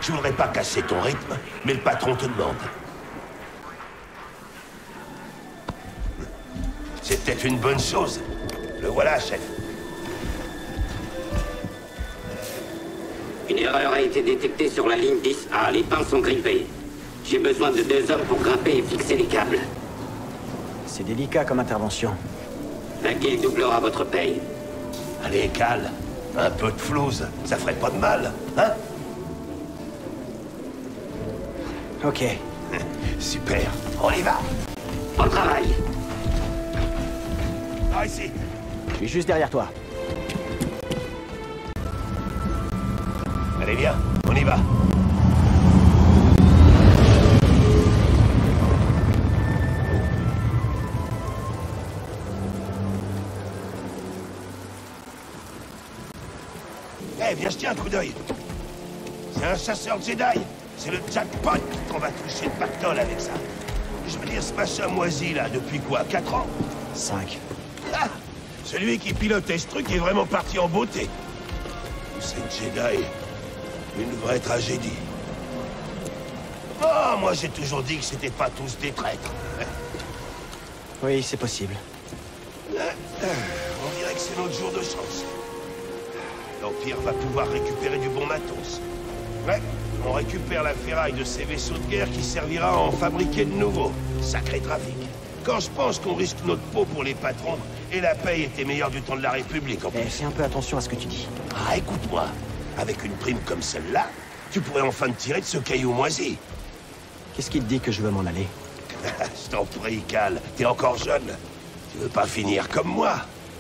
Je voudrais pas casser ton rythme, mais le patron te demande. C'est peut-être une bonne chose. Le voilà, chef. Une erreur a été détectée sur la ligne 10A. Les pins sont grippés. J'ai besoin de 2 hommes pour grimper et fixer les câbles. C'est délicat comme intervention. La guilde doublera votre paye. Allez, Cal. Un peu de flouze, ça ferait pas de mal, hein? Ok. Super, on y va. Au travail. Par ici. Je suis juste derrière toi. Allez, viens, on y va. Eh, viens jeter un coup d'œil. C'est un chasseur Jedi. C'est le jackpot qu'on va toucher de pactole avec ça. Je veux dire, ce machin moisi, là, depuis quoi, 4 ans? 5. Ah! Celui qui pilotait ce truc est vraiment parti en beauté. C'est Jedi. Une vraie tragédie. Oh, moi j'ai toujours dit que c'était pas tous des traîtres. Oui, c'est possible. On dirait que c'est notre jour de chance. L'Empire va pouvoir récupérer du bon matos. Ouais, on récupère la ferraille de ces vaisseaux de guerre qui servira à en fabriquer de nouveaux. Sacré trafic. Quand je pense qu'on risque notre peau pour les patrons, et la paye était meilleure du temps de la République en plus. Eh, fais un peu attention à ce que tu dis. Ah, écoute-moi. Avec une prime comme celle-là, tu pourrais enfin te tirer de ce caillou moisi. Qu'est-ce qui te dit que je veux m'en aller? Je t'en prie, Cal. T'es encore jeune. Tu veux pas finir comme moi.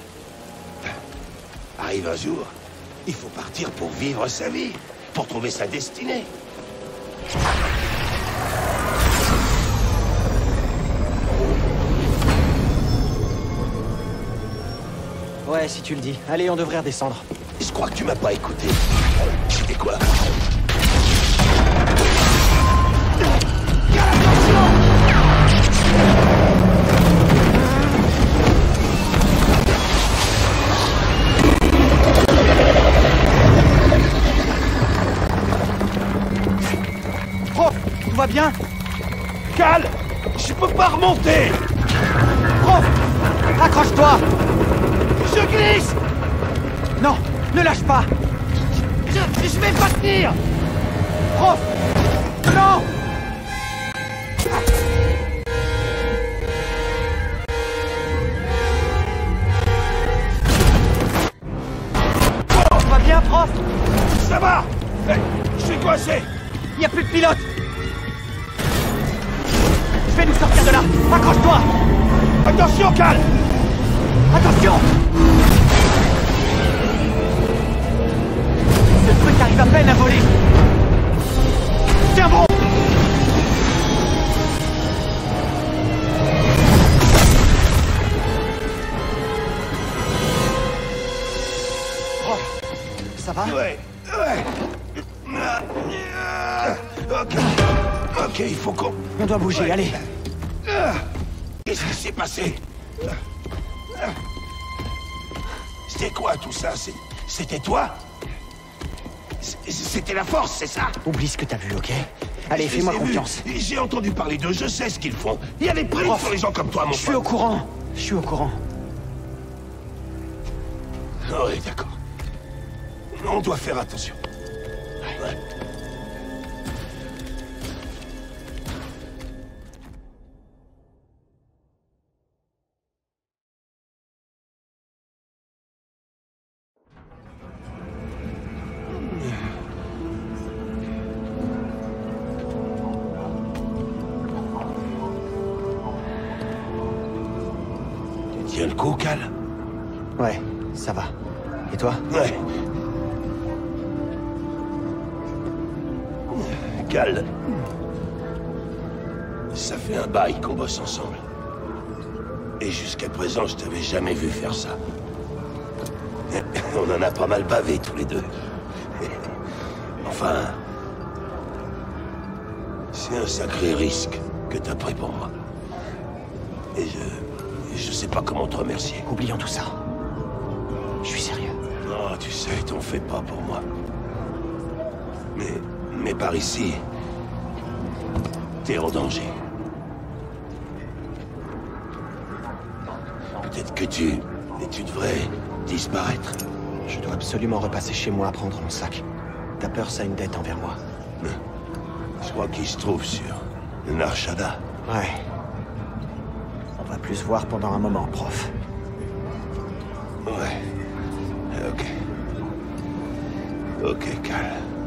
Arrive un jour, il faut partir pour vivre sa vie, pour trouver sa destinée. Ouais, si tu le dis. Allez, on devrait redescendre. Je crois que tu m'as pas écouté. C'était quoi? Prof, tout va bien? Cal! Je peux pas remonter! Prof, accroche-toi! Je glisse! Non, ne lâche pas! Je vais pas tenir! Prof! Non! Tout va bien, prof? Ça va! Je suis coincé! Il n'y a plus de pilote! Je vais nous sortir de là! Accroche-toi! Attention, Cal! Attention! Ce truc arrive à peine à voler! Tiens bon! Oh, ça va? Ouais. Ok. Ok, il faut qu'on... On doit bouger, allez! Qu'est-ce qui s'est passé? C'était quoi tout ça? C'était toi? C'était la force, c'est ça? Oublie ce que t'as vu, ok? Allez, fais-moi confiance. J'ai entendu parler d'eux, je sais ce qu'ils font. Il y a des primes sur les gens comme toi, mon Je suis au courant. Je suis au courant. Oui, d'accord. On doit faire attention. Ouais. Tu tiens le coup, Cal? Ouais, ça va. Et toi? Ouais. Cal. Ça fait un bail qu'on bosse ensemble. Et jusqu'à présent, je t'avais jamais vu faire ça. On en a pas mal bavé tous les deux. Enfin... c'est un sacré risque que t'as pris pour moi. Et je sais pas comment te remercier. Oublions tout ça. Je suis sérieux. Oh, tu sais, t'en fais pas pour moi. Mais Mais par ici, t'es en danger. Peut-être que tu devrais disparaître. Je dois absolument repasser chez moi à prendre mon sac. Ta peur, ça a une dette envers moi. Je crois qu'il se trouve sur Nar Shaddaa. Ouais. On va plus se voir pendant un moment, prof. Ouais. Ok. Ok, Cal.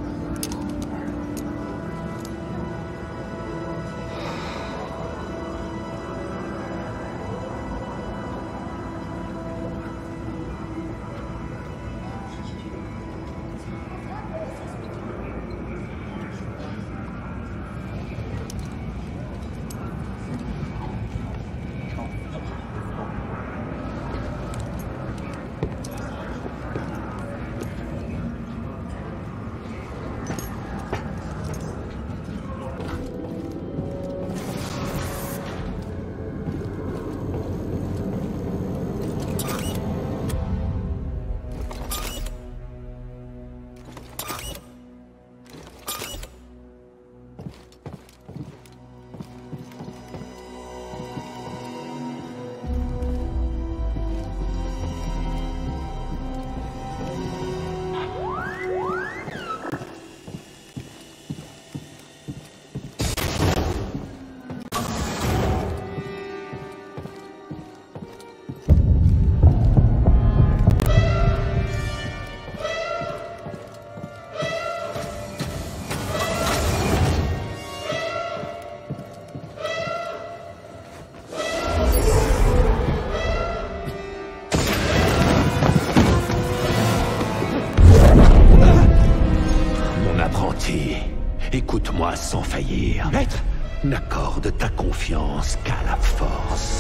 Écoute-moi sans faillir. Maître! N'accorde ta confiance qu'à la force.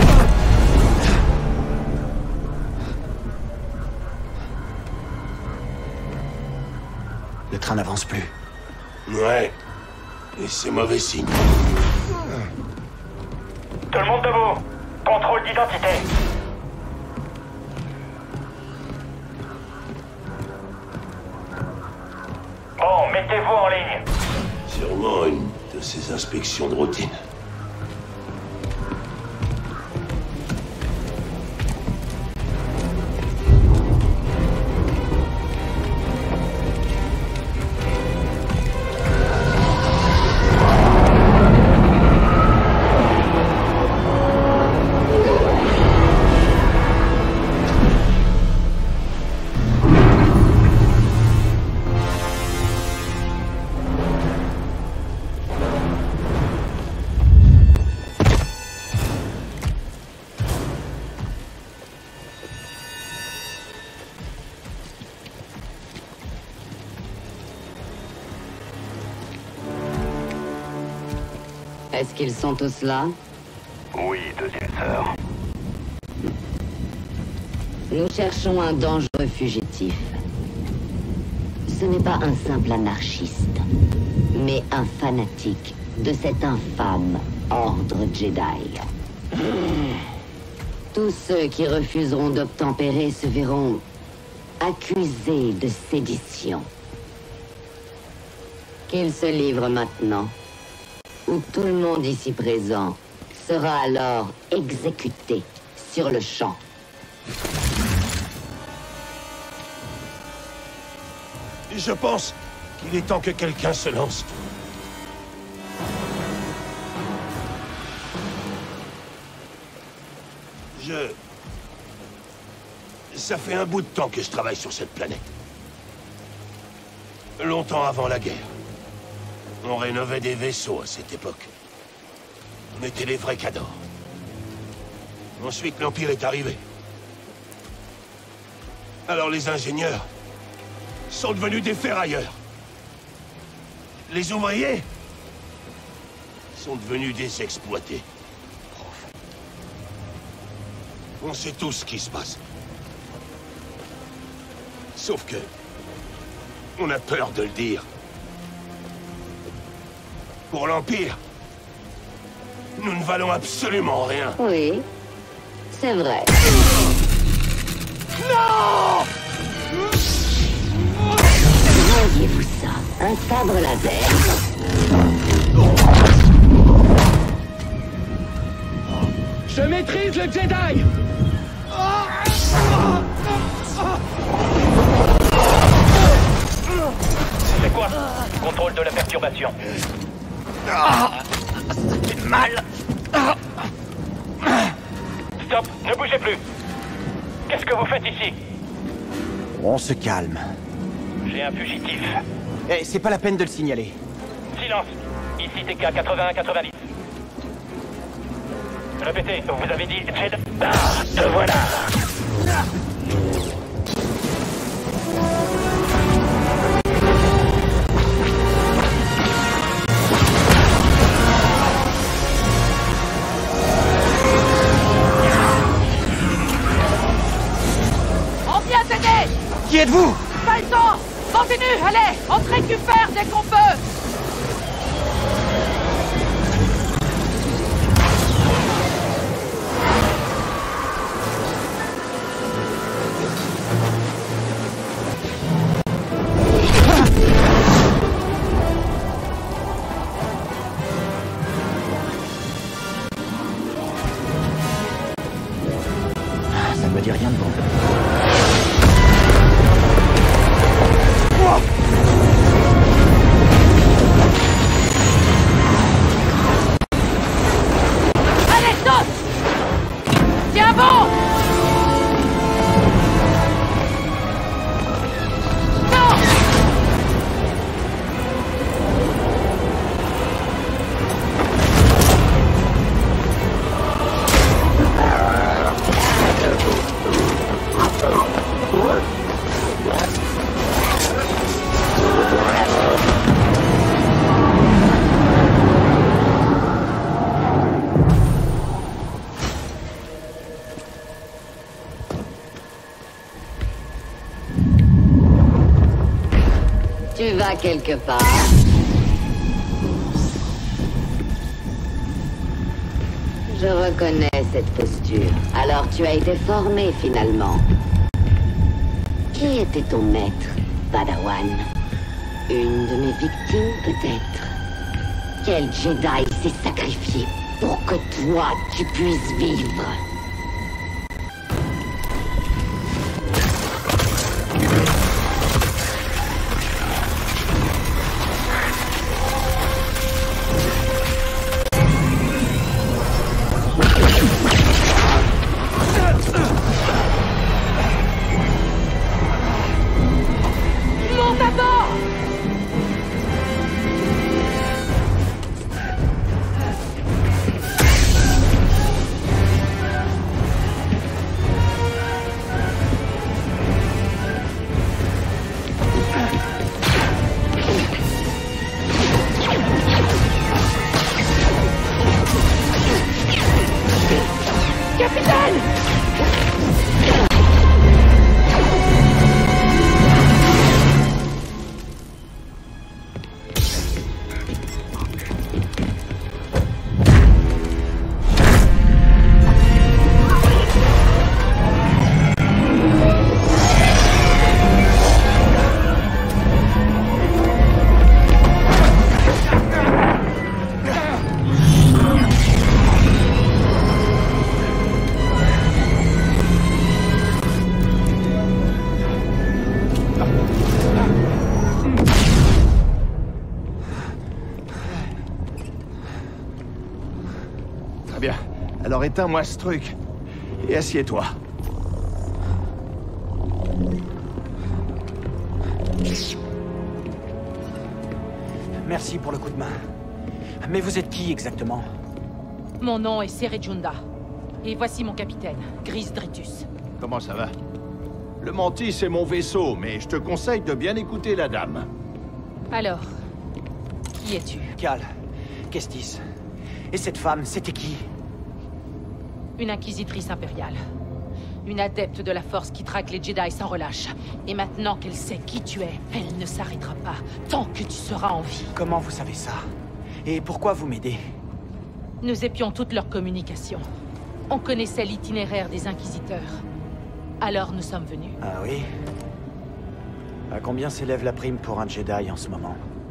Le train n'avance plus. Ouais. Et c'est mauvais signe. Tout le monde debout. Contrôle d'identité. Bon, mettez-vous en ligne. Sûrement une de ces inspections de routine. Est-ce qu'ils sont tous là? Oui, deuxième sœur. Nous cherchons un dangereux fugitif. Ce n'est pas un simple anarchiste, mais un fanatique de cet infâme ordre Jedi. Tous ceux qui refuseront d'obtempérer se verront accusés de sédition. Qu'ils se livrent maintenant, ou tout le monde ici présent sera alors exécuté sur le champ. Je pense qu'il est temps que quelqu'un se lance. Ça fait un bout de temps que je travaille sur cette planète. Longtemps avant la guerre. On rénovait des vaisseaux à cette époque. On était les vrais cadors. Ensuite, l'Empire est arrivé. Alors les ingénieurs sont devenus des ferrailleurs. Les ouvriers sont devenus des exploités. On sait tous ce qui se passe. Sauf que... on a peur de le dire. Pour l'Empire, nous ne valons absolument rien. Oui, c'est vrai. Non! Voyez-vous ça? Un sabre laser. Je maîtrise le Jedi! C'est quoi? Contrôle de la perturbation. C'est mal! Stop, ne bougez plus. Qu'est-ce que vous faites ici? On se calme. J'ai un fugitif. Eh, c'est pas la peine de le signaler. Silence. Ici TK 81-90. Répétez, vous avez dit Jedi. Ah, te voilà. On vient t'aider! Qui êtes-vous? Pas le temps! Continue, allez! On te récupère dès qu'on peut! Ça ne me dit rien de bon. Allez, saute! Tiens bon! Non! Tu vas quelque part. Je reconnais cette posture. Alors tu as été formé finalement. Qui était ton maître, Padawan? Une de mes victimes peut-être? Quel Jedi s'est sacrifié pour que toi tu puisses vivre? Monte à bord! Capitaine! Très bien. Alors éteins-moi ce truc. Et assieds-toi. Merci pour le coup de main. Mais vous êtes qui exactement? Mon nom est Serejunda. Et voici mon capitaine, Gris Dritus. Comment ça va? Le Mantis, c'est mon vaisseau, mais je te conseille de bien écouter la dame. Alors, qui es-tu? Cal, Kestis. Et cette femme, c'était qui? Une inquisitrice impériale. Une adepte de la force qui traque les Jedi sans relâche. Et maintenant qu'elle sait qui tu es, elle ne s'arrêtera pas tant que tu seras en vie. Comment vous savez ça? Et pourquoi vous m'aidez? Nous épions toute leur communication. On connaissait l'itinéraire des Inquisiteurs. Alors nous sommes venus. Ah oui? À combien s'élève la prime pour un Jedi en ce moment?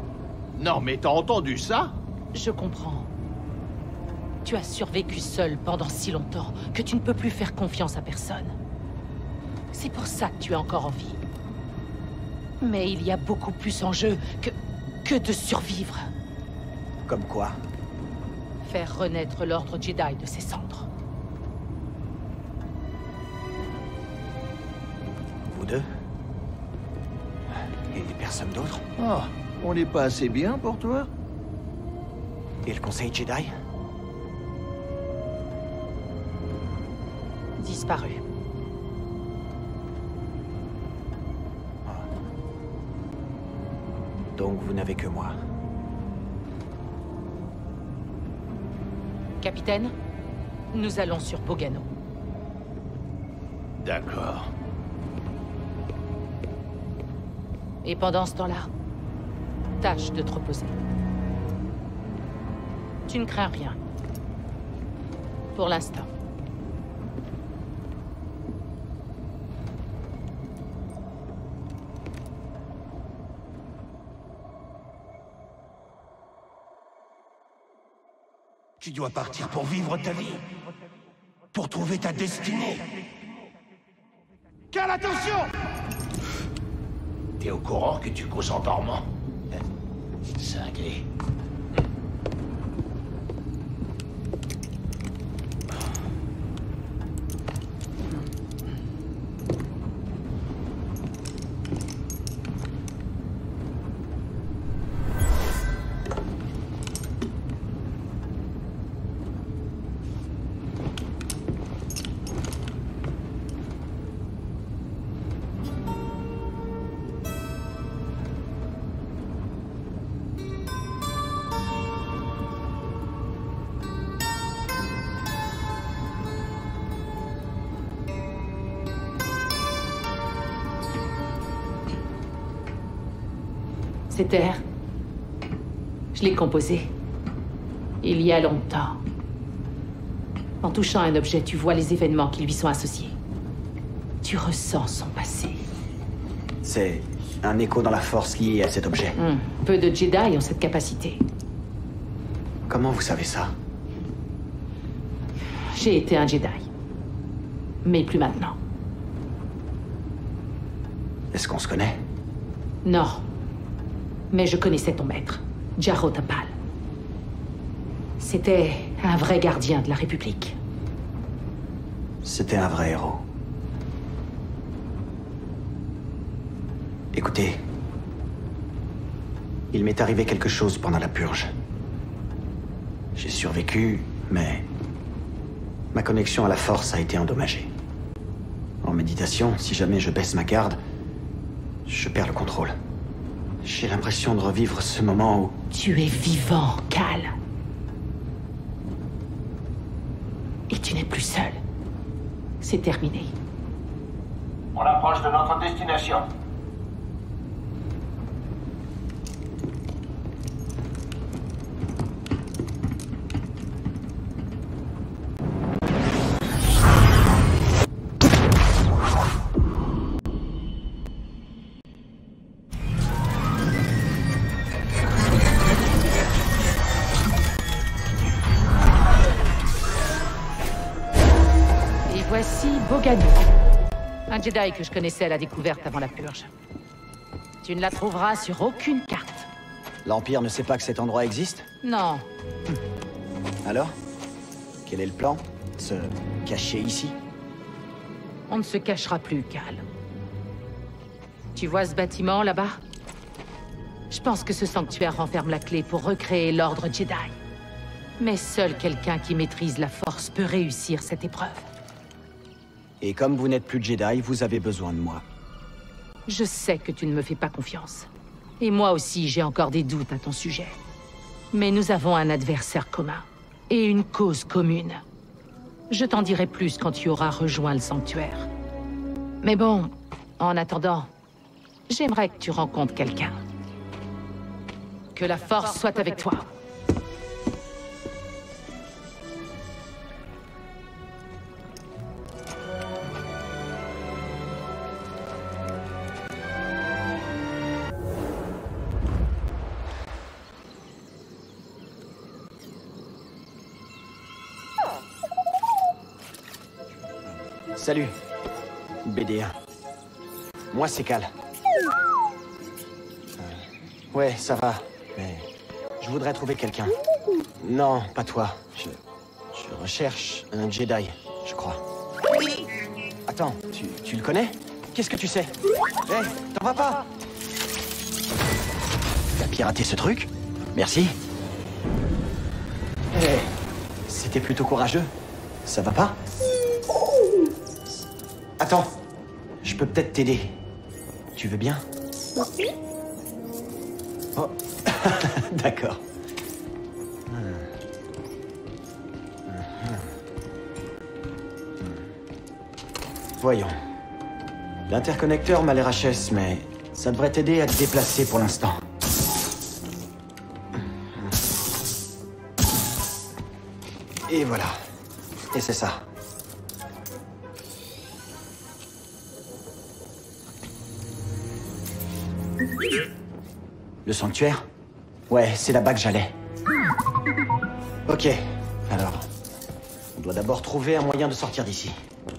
Non, mais t'as entendu ça? Je comprends. Tu as survécu seul pendant si longtemps que tu ne peux plus faire confiance à personne. C'est pour ça que tu es encore en vie. Mais il y a beaucoup plus en jeu que de survivre. Comme quoi? Faire renaître l'ordre Jedi de ses cendres. Vous deux? Et personne d'autre? Oh, on n'est pas assez bien pour toi? Et le Conseil Jedi? Disparu. Donc vous n'avez que moi. Capitaine, nous allons sur Bogano. D'accord. Et pendant ce temps-là, tâche de te reposer. Tu ne crains rien. Pour l'instant. Tu dois partir pour vivre ta vie. Pour trouver ta destinée. Cal, attention! T'es au courant que tu causes en dormant? Cinglé. Cet air, je l'ai composé. Il y a longtemps. En touchant un objet, tu vois les événements qui lui sont associés. Tu ressens son passé. C'est un écho dans la force lié à cet objet. Peu de Jedi ont cette capacité. Comment vous savez ça? J'ai été un Jedi. Mais plus maintenant. Est-ce qu'on se connaît? Non. Mais je connaissais ton maître, Jaro Tapal. C'était un vrai gardien de la République. C'était un vrai héros. Écoutez, il m'est arrivé quelque chose pendant la purge. J'ai survécu, mais ma connexion à la force a été endommagée. En méditation, si jamais je baisse ma garde, je perds le contrôle. J'ai l'impression de revivre ce moment où... Tu es vivant, Cal. Et tu n'es plus seul. C'est terminé. On approche de notre destination. Voici Bogano. Un Jedi que je connaissais à la découverte avant la purge. Tu ne la trouveras sur aucune carte. L'Empire ne sait pas que cet endroit existe? Non. Alors? Quel est le plan? Se cacher ici? On ne se cachera plus, Cal. Tu vois ce bâtiment là-bas? Je pense que ce sanctuaire renferme la clé pour recréer l'ordre Jedi. Mais seul quelqu'un qui maîtrise la force peut réussir cette épreuve. Et comme vous n'êtes plus Jedi, vous avez besoin de moi. Je sais que tu ne me fais pas confiance. Et moi aussi, j'ai encore des doutes à ton sujet. Mais nous avons un adversaire commun. Et une cause commune. Je t'en dirai plus quand tu auras rejoint le sanctuaire. Mais bon, en attendant, j'aimerais que tu rencontres quelqu'un. Que la force soit avec toi. Salut. BD1. Moi, c'est Cal. Ouais, ça va, mais je voudrais trouver quelqu'un. Non, pas toi. Je recherche un Jedi, je crois. Attends, tu le connais? Qu'est-ce que tu sais? Hé, t'en vas pas? T'as piraté ce truc? Merci. Hé, c'était plutôt courageux. Ça va pas? Attends, je peux peut-être t'aider. Tu veux bien? Oh, d'accord. Voyons. L'interconnecteur m'a l'air HS, mais ça devrait t'aider à te déplacer pour l'instant. Et voilà. Et c'est ça. Le sanctuaire? Ouais, c'est là-bas que j'allais. Ok, alors... on doit d'abord trouver un moyen de sortir d'ici.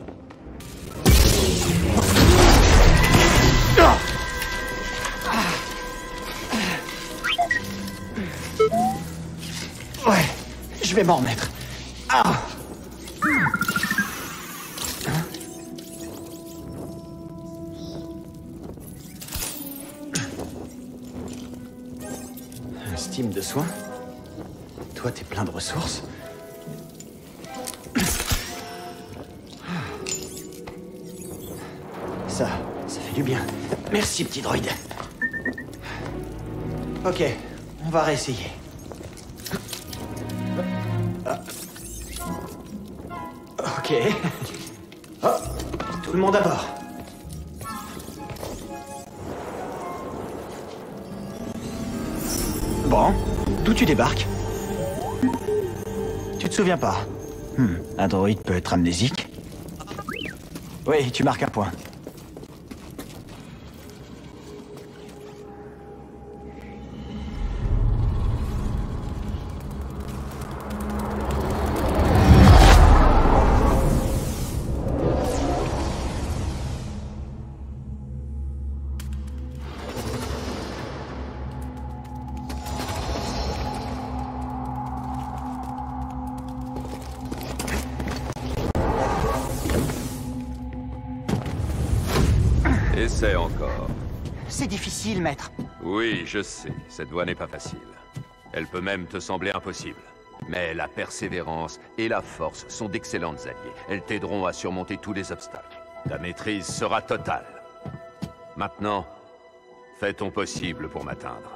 Ouais, je vais m'en remettre. Ah! Un steam de soins? Toi, t'es plein de ressources. Ça fait du bien. Merci, petit droïde. Ok, on va réessayer. Ok. Oh, tout le monde à bord. Bon, d'où tu débarques? Tu te souviens pas? Un droïde peut être amnésique? Oui, tu marques un point. Essaie encore. C'est difficile, maître. Oui, je sais, cette voie n'est pas facile. Elle peut même te sembler impossible. Mais la persévérance et la force sont d'excellentes alliées. Elles t'aideront à surmonter tous les obstacles. Ta maîtrise sera totale. Maintenant, fais ton possible pour m'atteindre.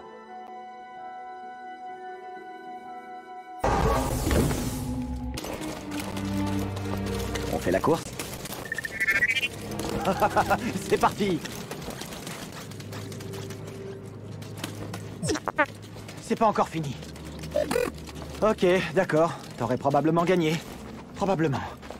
On fait la course? C'est parti! C'est pas encore fini. Ok, d'accord. T'aurais probablement gagné. Probablement.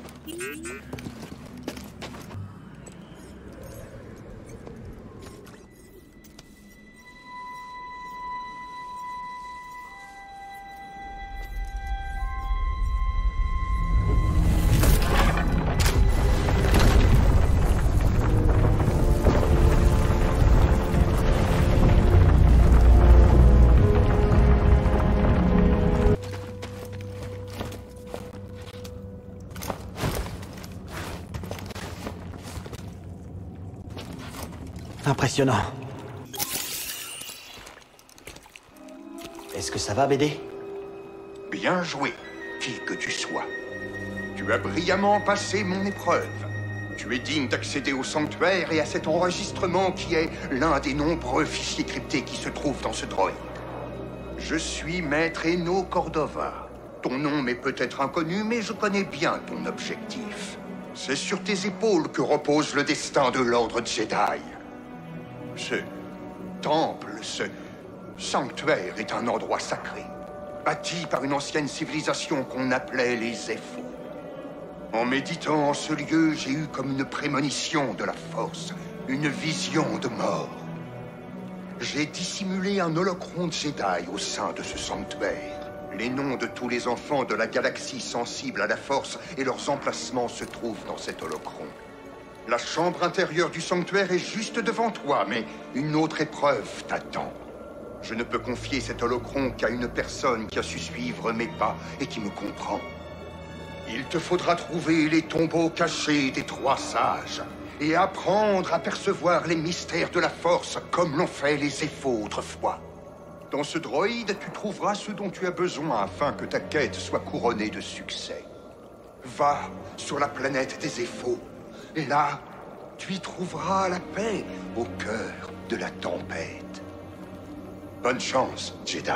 Impressionnant. Est-ce que ça va, BD? Bien joué, qui que tu sois. Tu as brillamment passé mon épreuve. Tu es digne d'accéder au sanctuaire et à cet enregistrement qui est l'un des nombreux fichiers cryptés qui se trouvent dans ce droïde. Je suis Maître Eno Cordova. Ton nom m'est peut-être inconnu, mais je connais bien ton objectif. C'est sur tes épaules que repose le destin de l'Ordre Jedi. Ce temple, ce sanctuaire est un endroit sacré, bâti par une ancienne civilisation qu'on appelait les Zeffo. En méditant en ce lieu, j'ai eu comme une prémonition de la force, une vision de mort. J'ai dissimulé un holocron Jedi au sein de ce sanctuaire. Les noms de tous les enfants de la galaxie sensibles à la Force et leurs emplacements se trouvent dans cet holocron. La chambre intérieure du sanctuaire est juste devant toi, mais une autre épreuve t'attend. Je ne peux confier cet holocron qu'à une personne qui a su suivre mes pas et qui me comprend. Il te faudra trouver les tombeaux cachés des 3 sages et apprendre à percevoir les mystères de la Force comme l'ont fait les Zeffos autrefois. Dans ce droïde, tu trouveras ce dont tu as besoin afin que ta quête soit couronnée de succès. Va sur la planète des Zeffos. Et là, tu y trouveras la paix au cœur de la tempête. Bonne chance, Jedi.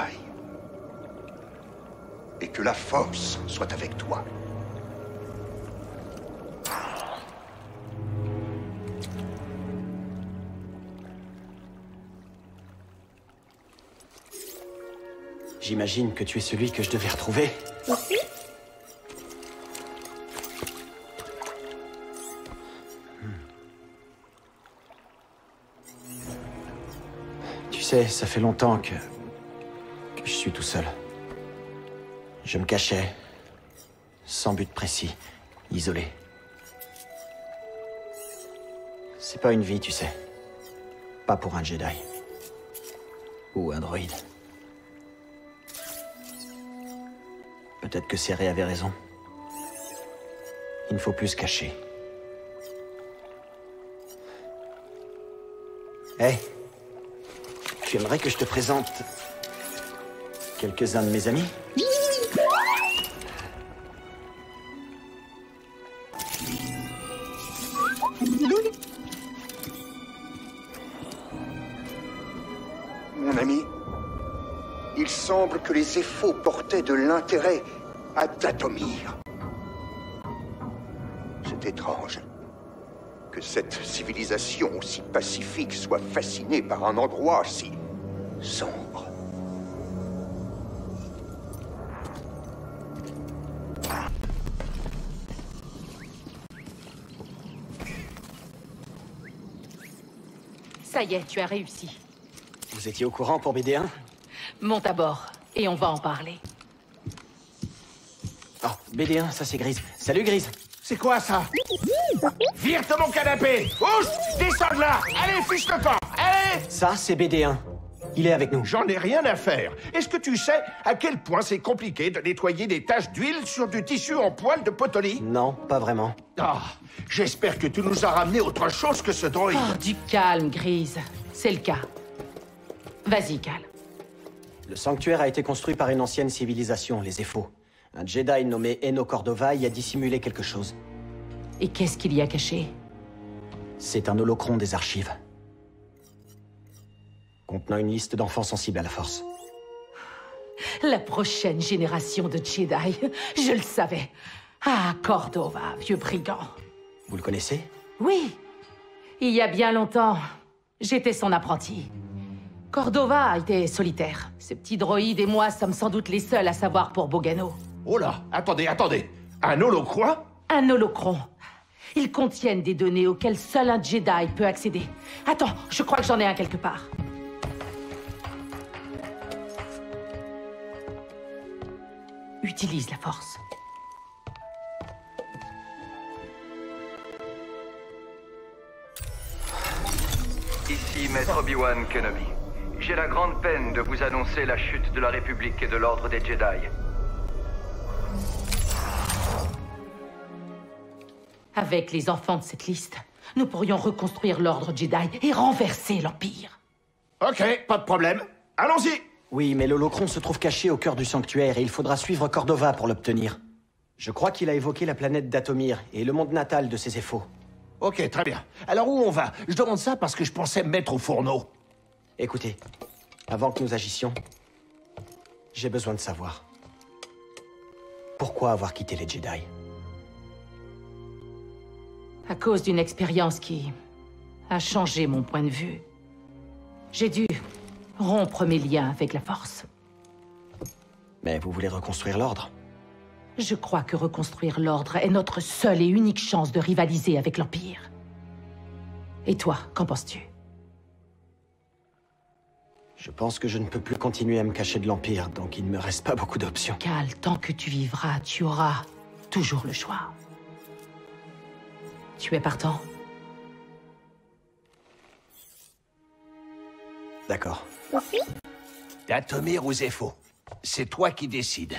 Et que la Force soit avec toi. J'imagine que tu es celui que je devais retrouver. Tu sais, ça fait longtemps que je suis tout seul. Je me cachais, sans but précis, isolé. C'est pas une vie, tu sais. Pas pour un Jedi. Ou un droïde. Peut-être que Cere avait raison. Il ne faut plus se cacher. Hé, tu aimerais que je te présente quelques-uns de mes amis? Mon ami, il semble que les Zeffos portaient de l'intérêt à Dathomir. C'est étrange que cette civilisation aussi pacifique soit fascinée par un endroit si sombre. Ça y est, tu as réussi. Vous étiez au courant pour BD1? Monte à bord, et on va en parler. Oh, BD1, ça c'est Grise. Salut Grise. C'est quoi ça? Vire de mon canapé! Ouch! Descends de là! Allez, fiche le camp! Allez! Ça c'est BD1. Il est avec nous. J'en ai rien à faire. Est-ce que tu sais à quel point c'est compliqué de nettoyer des taches d'huile sur du tissu en poil de potolie? Non, pas vraiment. Ah, j'espère que tu nous as ramené autre chose que ce droïde. Oh, du calme, Grise. C'est le cas. Vas-y, Cal. Le sanctuaire a été construit par une ancienne civilisation, les Zeffos. Un Jedi nommé Eno Cordova y a dissimulé quelque chose. Et qu'est-ce qu'il y a caché? C'est un holocron des archives. Contenant une liste d'enfants sensibles à la Force. La prochaine génération de Jedi. Je le savais. Ah, Cordova, vieux brigand. Vous le connaissez? Oui. Il y a bien longtemps, j'étais son apprenti. Cordova était solitaire. Ce petit droïde et moi sommes sans doute les seuls à savoir pour Bogano. Oh là, attendez. Un holocron? Un holocron. Ils contiennent des données auxquelles seul un Jedi peut accéder. Attends, je crois que j'en ai un quelque part. Utilise la force. Ici Maître Obi-Wan Kenobi. J'ai la grande peine de vous annoncer la chute de la République et de l'Ordre des Jedi. Avec les enfants de cette liste, nous pourrions reconstruire l'Ordre Jedi et renverser l'Empire. Ok, pas de problème. Allons-y! Oui, mais l'holocron se trouve caché au cœur du sanctuaire et il faudra suivre Cordova pour l'obtenir. Je crois qu'il a évoqué la planète Dathomir et le monde natal de ses Zeffos. Ok, très bien. Alors où on va? Je demande ça parce que je pensais me mettre au fourneau. Écoutez, avant que nous agissions, j'ai besoin de savoir. Pourquoi avoir quitté les Jedi? À cause d'une expérience qui a changé mon point de vue. J'ai dû rompre mes liens avec la Force. Mais vous voulez reconstruire l'Ordre? Je crois que reconstruire l'Ordre est notre seule et unique chance de rivaliser avec l'Empire. Et toi, qu'en penses-tu? Je pense que je ne peux plus continuer à me cacher de l'Empire, donc il ne me reste pas beaucoup d'options. Cal, tant que tu vivras, tu auras toujours le choix. Tu es partant? D'accord. Dathomir ou Zepho, c'est toi qui décides.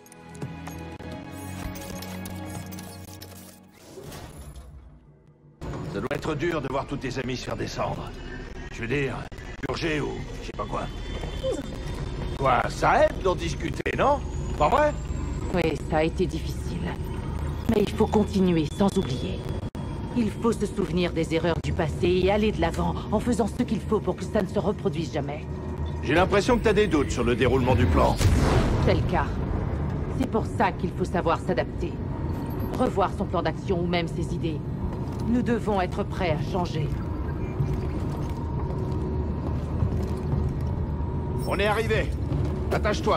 Ça doit être dur de voir tous tes amis se faire descendre. Je veux dire, purger ou je sais pas quoi. Quoi, ça aide d'en discuter, non? Pas vrai? Oui, ça a été difficile. Mais il faut continuer sans oublier. Il faut se souvenir des erreurs du passé et aller de l'avant en faisant ce qu'il faut pour que ça ne se reproduise jamais. J'ai l'impression que t'as des doutes sur le déroulement du plan. C'est le cas. C'est pour ça qu'il faut savoir s'adapter. Revoir son plan d'action ou même ses idées. Nous devons être prêts à changer. On est arrivé. Attache-toi.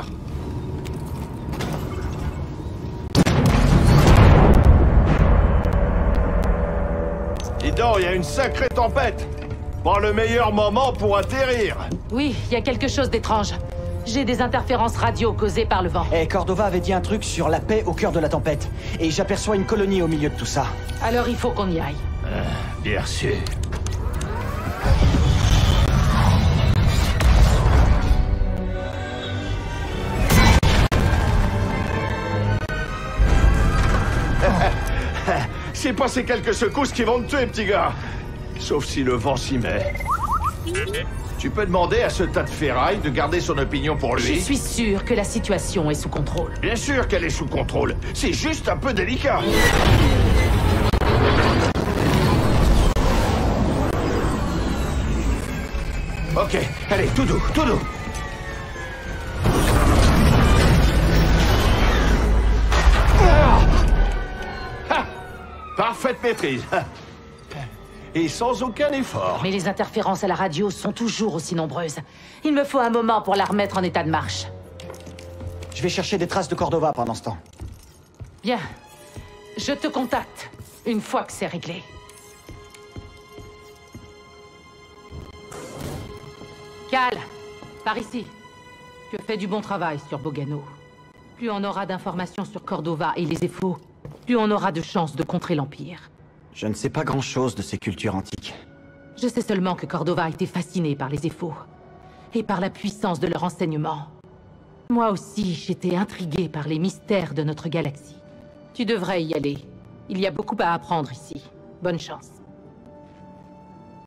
Dis donc, il y a une sacrée tempête. Pas le meilleur moment pour atterrir. Oui, il y a quelque chose d'étrange. J'ai des interférences radio causées par le vent. Eh, Cordova avait dit un truc sur la paix au cœur de la tempête. Et j'aperçois une colonie au milieu de tout ça. Alors il faut qu'on y aille. Bien sûr. C'est pas ces quelques secousses qui vont te tuer, petit gars. Sauf si le vent s'y met. Tu peux demander à ce tas de ferraille de garder son opinion pour lui. Je suis sûr que la situation est sous contrôle. Bien sûr qu'elle est sous contrôle. C'est juste un peu délicat. Ok, allez, tout doux, tout doux. Parfaite maîtrise. Et sans aucun effort. Mais les interférences à la radio sont toujours aussi nombreuses. Il me faut un moment pour la remettre en état de marche. Je vais chercher des traces de Cordova pendant ce temps. Bien. Je te contacte une fois que c'est réglé. Cal, par ici. Tu fais du bon travail sur Bogano. Plus on aura d'informations sur Cordova et les Zeffo, plus on aura de chances de contrer l'Empire. Je ne sais pas grand-chose de ces cultures antiques. Je sais seulement que Cordova a été fasciné par les Zeffo et par la puissance de leur enseignement. Moi aussi, j'étais intrigué par les mystères de notre galaxie. Tu devrais y aller. Il y a beaucoup à apprendre ici. Bonne chance.